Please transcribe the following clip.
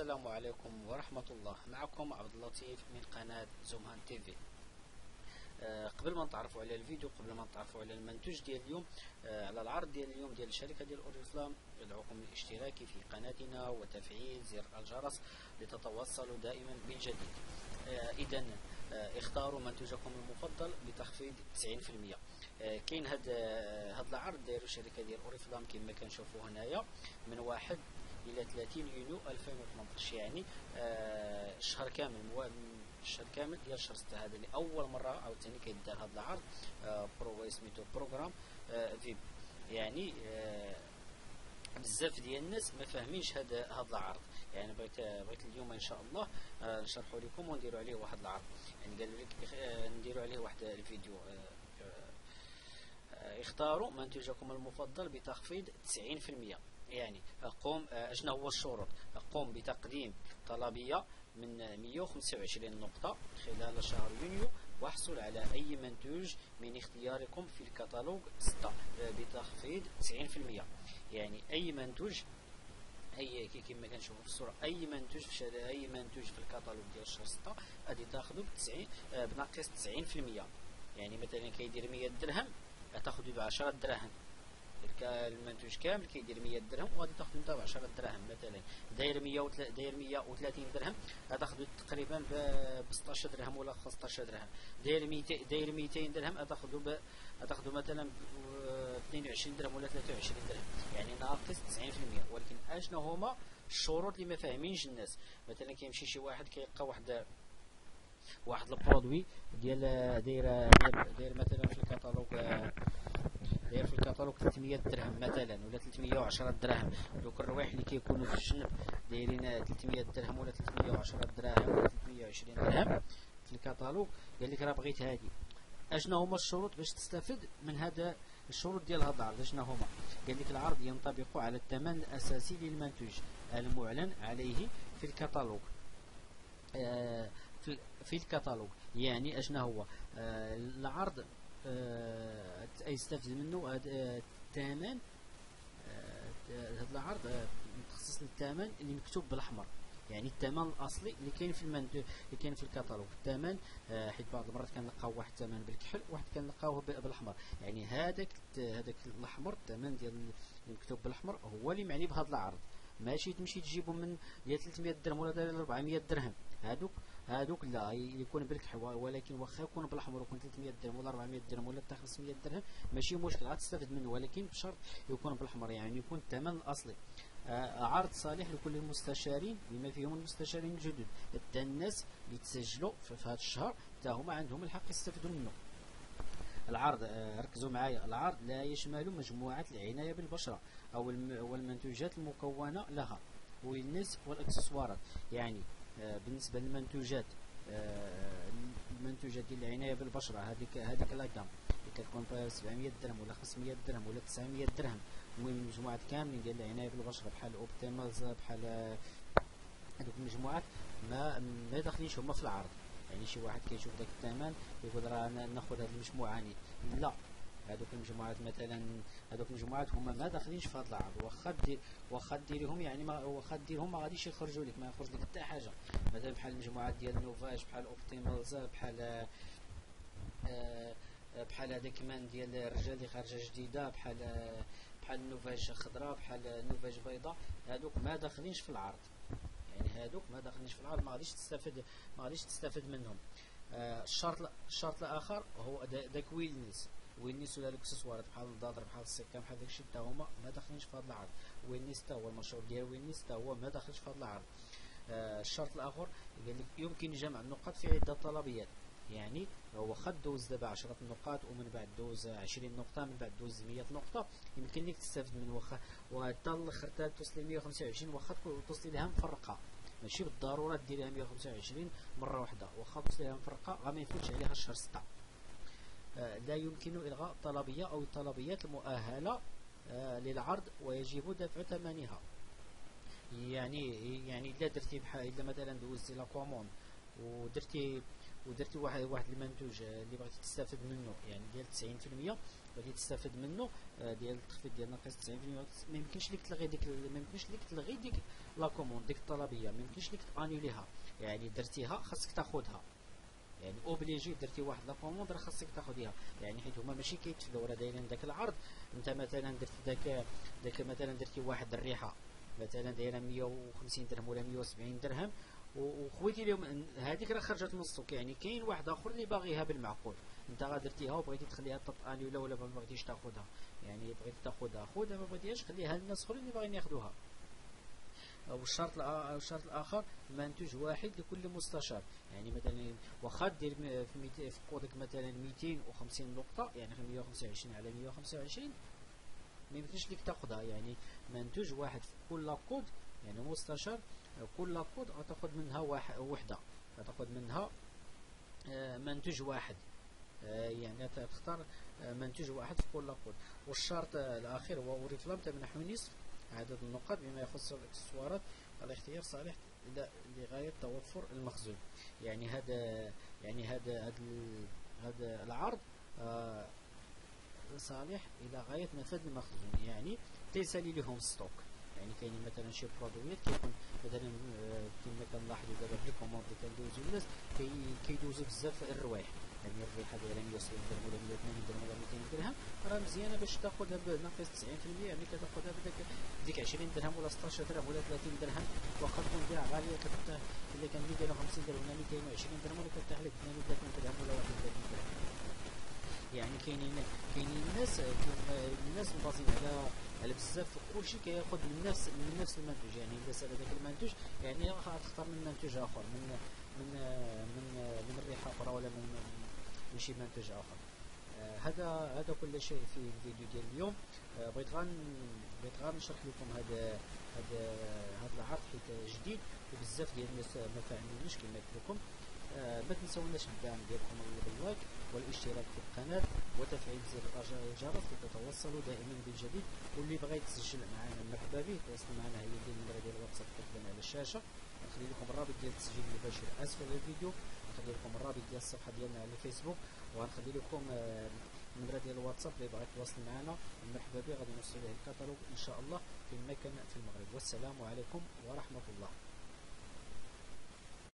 السلام عليكم ورحمة الله. معكم عبد اللطيف من قناة زومهان تي في. قبل ما نتعرفوا على الفيديو، قبل ما نتعرفوا على المنتوج ديال اليوم، على العرض ديال اليوم ديال الشركة ديال اوريفلام، ندعوكم للاشتراك في قناتنا وتفعيل زر الجرس لتتوصلوا دائما بالجديد. اذا اختاروا منتوجكم المفضل بتخفيض 90%. كاين هاد العرض دايرو الشركة ديال اوريفلام كما كنشوفوا هنايا من 1 الى 30 يونيو 2018، يعني الشهر كامل ديال شهر 6. هذا لاول مره عاوتاني كيدار هذا العرض سميتو بروغرام فيب. يعني بزاف ديال الناس ما فاهمينش هذا العرض، يعني بغيت اليوم ان شاء الله نشرحوا لكم ونديروا عليه واحد العرض. يعني قالوا لك نديروا عليه واحد الفيديو. اختاروا منتوجكم المفضل بتخفيض 90%. يعني اشنا هو الشروط؟ قم بتقديم طلبية من 125 نقطة خلال شهر يونيو، واحصل على أي منتوج من اختياركم في الكتالوج 6 بتخفيض 90%. يعني أي منتوج، كما كنشوفوا في الصورة، أي منتوج في الكتالوج ديال شهر 6 غادي تاخذوا بناقص 90%. يعني مثلا كيدير 100 درهم غتاخذوا ب 10 دراهم. المنتوج كامل كيدير 100 درهم وغادي تاخذ انت ب 10 دراهم. مثلا داير 130 درهم غتاخذ تقريبا ب 16 درهم ولا 15 درهم. داير 200 درهم غتاخذ مثلا ب 22 درهم ولا 23 درهم، يعني ناقص 90%. ولكن اشنو هما الشروط اللي ما فاهمينش الناس؟ مثلا كيمشي شي واحد كيلقى واحد البرودوي داير مثلا في الكتالوج، داير في الكتالوج 300 درهم مثلا ولا 310 دراهم. دوك الروايح اللي كيكونوا في الجنب دايرين 300 درهم ولا 310 دراهم ولا 320 درهم في الكتالوج. قال لك راه بغيت هذه. اشنا هما الشروط باش تستفد من هذا الشروط ديال هذا العرض؟ اشنا هما؟ قال لك العرض ينطبق على الثمن الاساسي للمنتوج المعلن عليه في الكتالوج. في الكتالوج يعني اشنا هو العرض يستفيد منه هذا الثمن. هذا العرض متخصص للثمن اللي مكتوب بالاحمر، يعني الثمن الاصلي اللي كاين اللي كاين في الكتالوج. الثمن حيت بعض المرات كنلقاو واحد الثمن بالكحل وواحد كنلقاوه بالاحمر، يعني هذاك الاحمر، الثمن ديال اللي مكتوب بالاحمر هو اللي معني بهذا العرض. ماشي تمشي تجيبو من ديال 300 درهم ولا ديال 400 درهم. هادوك لا يكون بالكحل، ولكن واخا يكون بالاحمر ويكون 300 درهم ولا 400 درهم ولا حتى 500 درهم ماشي مشكل، غتستافد منه، ولكن بشرط يكون بالاحمر، يعني يكون الثمن الاصلي. عرض صالح لكل المستشارين بما فيهم المستشارين الجدد، حتى الناس اللي تسجلوا في هذا الشهر حتى هما عندهم الحق يستافدوا منه. العرض ركزوا معايا، العرض لا يشمل مجموعات العناية بالبشرة او المنتوجات المكونة لها والنس والاكسسوارات. يعني بالنسبة للمنتوجات، المنتوجات ديال العناية بالبشرة هذيك لاكام اللي كتكون ب 700 درهم ولا 500 درهم ولا 900 درهم. المهم مجموعات كاملين ديال العناية بالبشرة بحال اوبتيمالز، بحال هذوك المجموعات ما داخلينش هما في العرض. يعني شي واحد كيشوف داك الثمن يقول راه ناخذ هذه المجموعه، لا، هذوك المجموعات مثلا هذوك المجموعات هما ما داخلينش في هذا العرض. واخا ديريهم، يعني واخا ديرهم ما غاديش يخرجوا لك، ما يخرج لك حتى حاجه. مثلا بحال المجموعات ديال نوفاج، بحال اوبتيمالز، بحال هذاك كمان ديال الرجال اللي خارجه جديده، بحال نوفاج خضراء، بحال نوفاج بيضاء. هذوك ما داخلينش في العرض، يعني هذوك ما داخلينش في العرض، ما غاديش تستفد منهم. الشرط الاخر هو داك ويلنس ولا الاكسسوارات بحال الضادر، بحال السكه، بحال داكشي حتى هما ما داخلينش في هذا العرض. ويلنس حتى هو المشروع ديال ويلنس حتى هو ما داخلش في هذا العرض. الشرط الاخر قال لك يمكن جمع النقاط في عده طلبيات. يعني واخا دوز دابا 10 نقاط ومن بعد دوز 20 نقطه، من بعد دوز 100 نقطه، يمكن لك تستافد من واخا وحتى الاخر توصلي 125. واخا توصلي لها مفرقه، ماشي بالضروره ديريها 125 مره واحده، واخا توصلي لها مفرقه غا ما يفوتش عليها الشهر 6. لا يمكن الغاء طلبيه او الطلبيات المؤهله للعرض ويجب دفع ثمنها. يعني الا درتي بحال الا مثلا دوزتي لا كوموند ودرتي واحد المنتوج اللي بغيتي تستافد منه، يعني ديال 90%، بغيتي تستافد منه ديال التخفيض ديال ناقص 90%، ما يمكنش لك تلغي ديك لا كوموند، ديك الطلبيه ما يمكنش لك تانيوليها، يعني درتيها خاصك تاخذها، يعني اوبليجي درتي واحد لا كوموند راه خاصك تاخذيها، يعني حيت هما ماشي كيتفداو، راه دايرين داك العرض. انت مثلا درت داك مثلا درتي واحد الريحه مثلا دايره 150 درهم ولا 170 درهم، وخويتي لهم هذيك راه خرجت من السوق، يعني كاين واحد اخر اللي باغيها بالمعقول، انت غا درتيها وبغيتي تخليها تطاني ولا ما بغيتيش تاخذها، يعني بغيتي تاخذها خذها، ما بغيتيهاش خليها للناس اخرين اللي باغيين ياخذوها. والشرط الاخر منتوج واحد لكل مستشار، يعني مثلا واخا دير في كودك مثلا 250 نقطه، يعني 125 على 125 ما يمكنش لك تاخذها، يعني منتوج واحد في كل كود، يعني مستشار كل كود غتاخذ منها وحده، غتاخذ منها منتوج واحد، يعني تختار منتوج واحد في كل كود. والشرط الاخير هو اوريفلام تمنح نصف عدد النقاط بما يخص الاكسسوارات الاختيار صالح لغاية توفر المخزون، يعني هذا العرض صالح الى غايه نفاذ المخزون، يعني ليس لهم ستوك، يعني كاينين مثلا شي برودويات كيكون مثلا كما كنلاحظوا دابا في الكوموند اللي كندوزو الناس كيدوزو بزاف الروايح، يعني الريحه دايره 170 درهم ولا 180 درهم ولا 200 درهم، راه مزيانه باش تاخذها بناقص 90%، يعني كتاخذها بداك ديك 20 درهم ولا 16 درهم ولا 30 درهم، واخا تكون بيع غاليه الا كان 250 درهم ولا 220 درهم ولا كتاخذ لك 32 درهم ولا 31 درهم. يعني كاينين الناس مبازين على بزاف كلشي كياخذ من نفس المنتوج، يعني اذا سال هذاك المنتوج يعني غتختار من منتوج اخر، من الريحه اخرى ولا من شي منتوج اخر. هذا كل شيء في الفيديو ديال اليوم. بغيت غير نشرح لكم هذا العرض حيت جديد وبزاف ديال الناس ما فاهمينوش كما قلت لكم. ما تنسوناش الدعم ديالكم باللايك والاشتراك في القناة وتفعيل زر الجرس لتتوصلوا دائما بالجديد، واللي بغى يتسجل معنا مرحبا به، يتواصل معنا، هي ديال النمرة ديال الواتساب كتبان على الشاشة، نخلي لكم الرابط ديال التسجيل المباشر اسفل الفيديو، نخلي لكم الرابط ديال الصفحة ديالنا على الفيسبوك، وغنخلي لكم النمرة ديال الواتساب اللي بغى يتواصل معنا مرحبا به، غادي نوصل ليه الكتالوج ان شاء الله في مكان في المغرب. والسلام عليكم ورحمة الله.